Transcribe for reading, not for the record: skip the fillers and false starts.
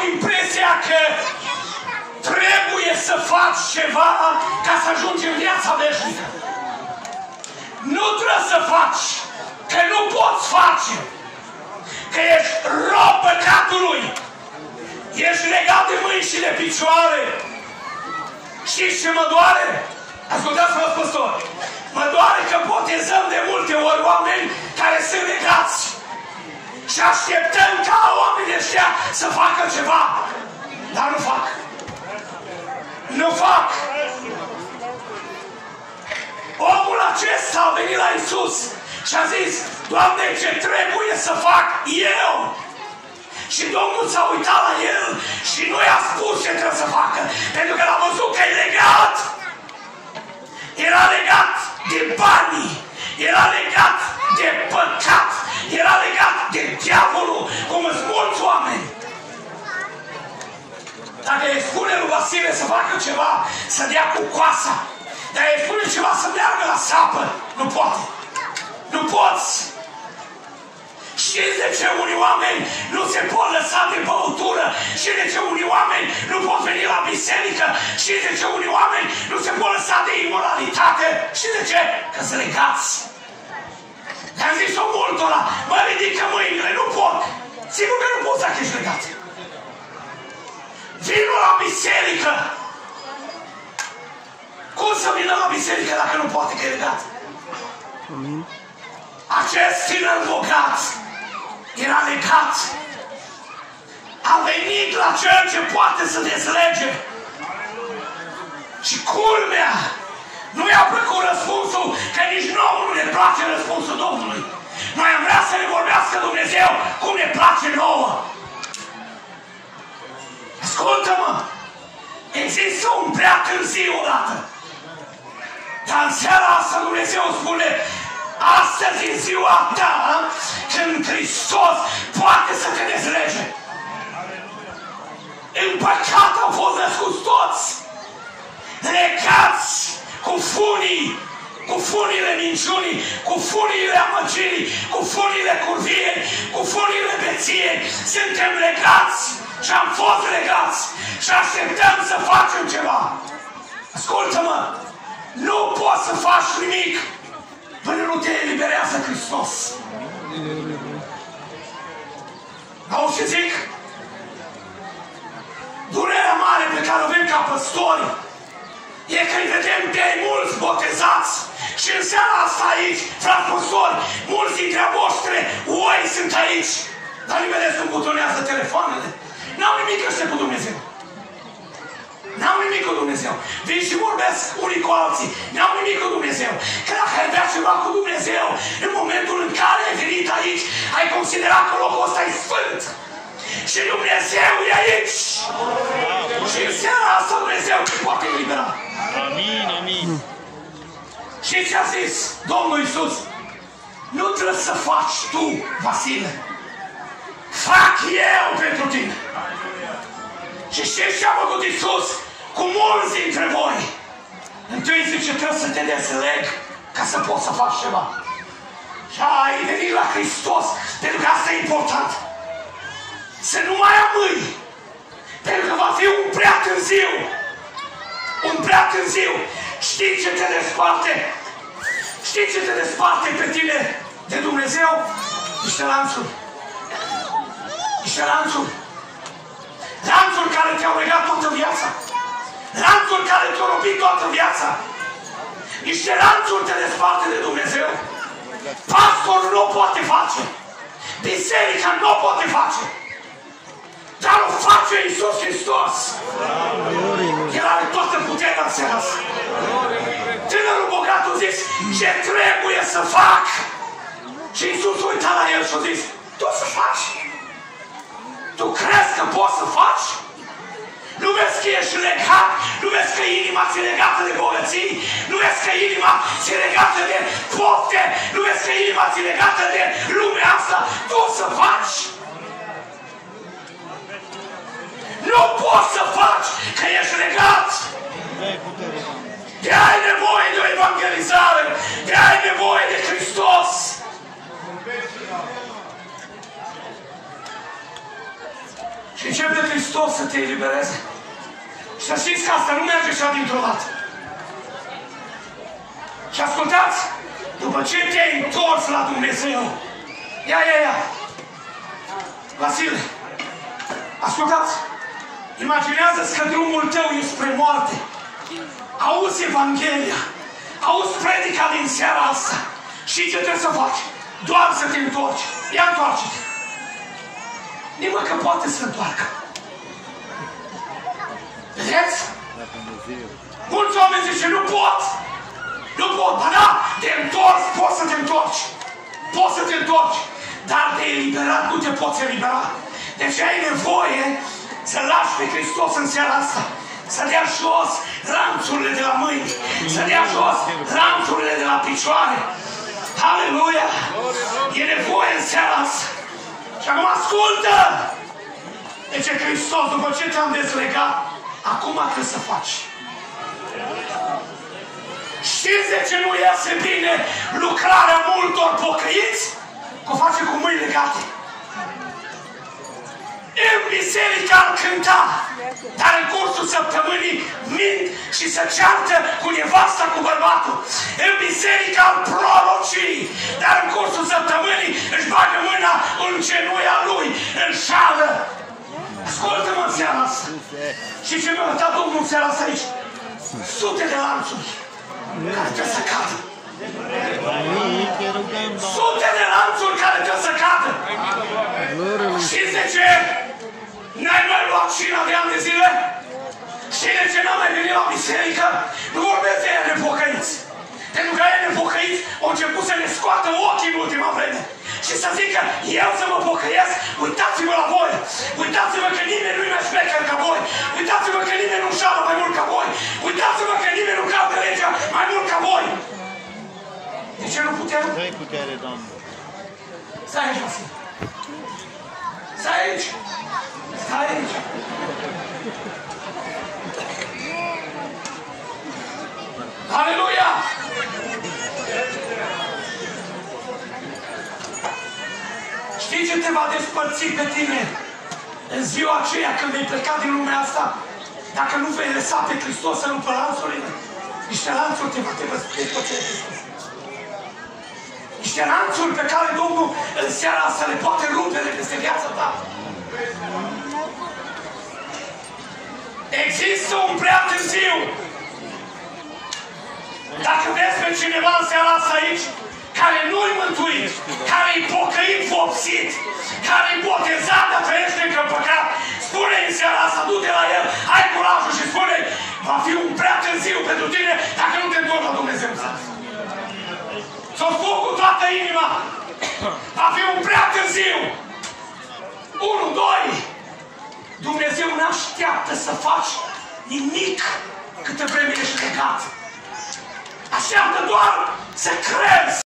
impresia că trebuie să faci ceva ca să ajungi în viața veșnică. Nu trebuie să faci, că nu poți face, că ești rob păcatului, ești legat de mâini și de picioare. Știți ce mă doare? Ascultați-mă, păstori, mă doare că botezăm de multe ori oameni care sunt legați și așteptăm ca oamenii ăștia să facă ceva, dar nu fac. Nu fac. Omul acesta a venit la Iisus și a zis: Doamne, ce trebuie să fac eu? Și Domnul s-a uitat la el și nu i-a spus ce trebuie să facă, pentru că l-a văzut că e legat. Era legat de banii, era legat de păcat, era legat de diavolul, cum sunt mulți oameni. Dacă îi spune lui Vasile să facă ceva, să dea cu coasa, dar îi spune ceva să meargă la sapă, nu poate. Nu poți. Știți de ce unii oameni nu se pot lăsa de băutură? Știți de ce unii oameni nu pot veni la biserică? Știți de ce unii oameni nu se pot lăsa de imoralitate? Știți de ce? Că sunt legați. Le-am zis-o multora, mă ridică mâinile, nu pot. Sigur că nu poți dacă ești legat. Vino la biserică. Cum să vină la biserică dacă nu poate că e legat? Amin. Acest tânăr bogat era legat. A venit la cel ce poate să dezlege. Și culmea, nu i-a plăcut răspunsul, că nici nouă nu ne place răspunsul Domnului. Noi am vrea să ne vorbească Dumnezeu cum ne place nouă. Ascultă-mă! Există un prea târziu odată. Dar în seara asta Dumnezeu spune: astăzi e ziua ta când Hristos poate să te dezlege. În păcat au fost născuți toți, legați cu funii, cu funiile minciunii, cu funiile amăgirii, cu funiile curviei, cu funiile beției. Suntem legați și am fost legați și așteptăm să facem ceva. Ascultă-mă! Nu poți să faci nimic până nu te eliberează Hristos. Auzi ce zic? Durerea mare pe care o avem ca păstori e că îi vedem pe ei mulți botezați. Și în seara asta aici, frați păstori, mulți dintre voștri oi sunt aici. Dar nu vedeți cum butonează telefoanele? N-au nimic ăștia cu Dumnezeu. N-au nimic cu Dumnezeu. Vin și vorbesc unii cu alții. N-au nimic cu Dumnezeu. Că dacă ai vrea ceva cu Dumnezeu, în momentul în care ai venit aici, ai considerat că locul ăsta e sfânt. Și Dumnezeu e aici. Și în seara asta Dumnezeu te poate elibera. Amin, amin. Și ce a zis Domnul Iisus? Nu trebuie să faci tu, Vasile. Fac eu pentru tine. Și știți ce a făcut Iisus cu mulți dintre voi? Întâi zice, trebuie să te dezleg ca să poți să faci ceva. Și ai venit la Hristos, pentru că asta e important. Să nu mai amâi, pentru că va fi un prea târziu. Un prea târziu. Știi ce te desparte? Știi ce te desparte pe tine de Dumnezeu? Niște lanțuri. Niște lanțuri. Lanțuri care te-au legat toată viața. Lanțuri care te-au robit toată viața. Niște lanțuri te desparte de Dumnezeu. Pastorul nu o poate face. Biserica nu o poate face. Dar o face Iisus Hristos. El are toată puterea în seara asta. Tânărul bogat a zis, ce trebuie să fac? Și Iisus a uitat la el și a zis, tu să faci. Tu crezi că poți să faci? Nu vezi că ești legat? Nu vezi că inima ți-e legată de bogății? Nu vezi că inima ți-e legată de pofte? Nu vezi că inima ți-e legată de lumea asta? Tu să faci? Nu poți să faci că ești legat! De ai nevoie de o evangelizare! De ai nevoie de Hristos! Și ce începe Hristos să te elibereze. Și să știți că asta nu merge așa dintr-o dată. Și ascultați, după ce te-ai întors la Dumnezeu, ia, Vasile, ascultați, imaginează-ți că drumul tău e spre moarte. Auzi Evanghelia, auzi predica din seara asta. Și ce trebuie să faci? Doar să te întorci. Ia întoarce-te. Nimă că poate să întoarcă. Vedeți? Mulți oameni zice, nu pot. Nu pot, dar da, te întorci, poți să te întorci. Poți să te întorci. Dar de eliberat nu te poți elibera. Deci ai nevoie să lași pe Hristos în seara asta. Să dea jos lanțurile de la mâini. Să dea jos lanțurile de la picioare. Aleluia! E nevoie în seara asta. Și acum ascultă! Deci Hristos, după ce te-am dezlegat, acum trebuie să faci. Știți de ce nu iese bine lucrarea multor pocăiți? Că o face cu mâini legate. În biserică ar cânta, dar în cursul săptămânii mint și se ceartă cu nevasta, cu bărbatul. În biserică ar proroci, dar în cursul săptămânii își bagă mâna în genuia lui, înșală. Ascultă-mă în seara asta. Și ce mi-a arătat Domnul în seara asta aici? Sute de lanțuri care trebuie să cadă. Sute de lanțuri care trebuie să cadă. Știți de ce n-ai mai luat cina de ani de zile? Știi de ce n-am mai venit la biserică? Nu vorbesc de ea nepocăiți. Pentru că ea nepocăiți au început să ne scoată ochii în ultima vreme. Și să zică, eu să mă pocăiesc, uitați-vă la voi. Uitați-vă că nimeni nu-i mai șmecher ca voi. Uitați-vă că nimeni nu șală mai mult ca voi. Uitați-vă că nimeni nu calcă legea mai mult ca voi. De ce nu putem? Dă-i putere, Doamne. Stai aici, Vasile. Stai aici. Stai aici. Aleluia! Știi ce te va despărți pe tine în ziua aceea când vei pleca din lumea asta? Dacă nu vei lăsa pe Hristos să rupă lanțurile, niște lanțuri te va despărți. Niște lanțuri pe care Domnul în seara asta le poate rupe de peste viața ta. Există un prea târziu. Dacă vezi pe cineva în seara asta aici, care nu-i mântuit, care-i pocăit vopsit, care-i botezat, dar trăiește încă păcat, spune-i în seara asta, du-te la el, ai curajul și spune-i, va fi un prea târziu pentru tine dacă nu te întorci la Dumnezeu. Ți-o spun cu toată inima, va fi un prea târziu. 1, 2, Dumnezeu n-așteaptă să faci nimic câtă vreme ești legat. Așteaptă doar să crezi.